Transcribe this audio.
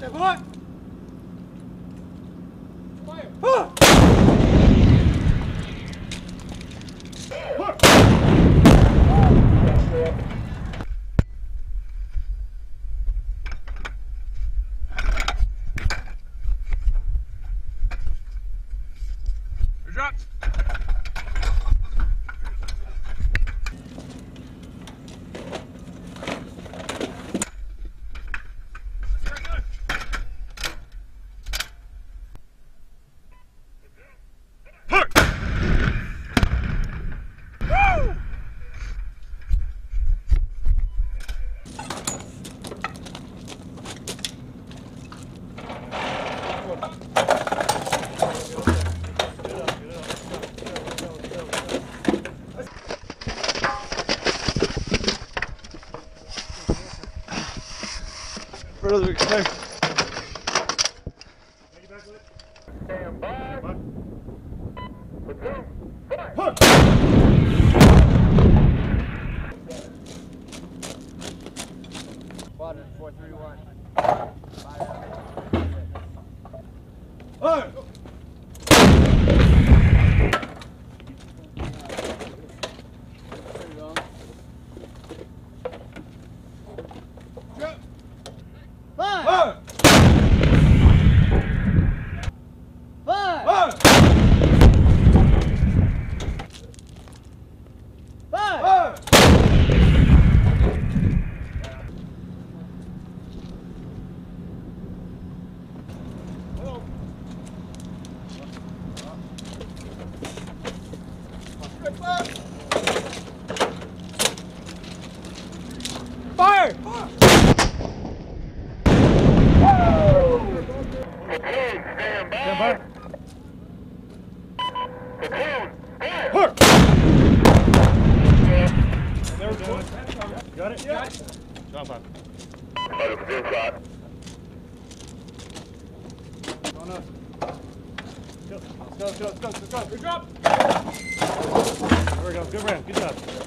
Step on. Fire. Dropped. Further expect. Stand by. Platoon, fire. Squadron 431. Fire. Fire! Fire! Fire! Fire! Platoon, stand by. Stand by. Platoon, fire. There we go. Got it? Yeah. Drop on. Other platoon shot. On us. Let's go. Good drop. There we go. Good round. Good job.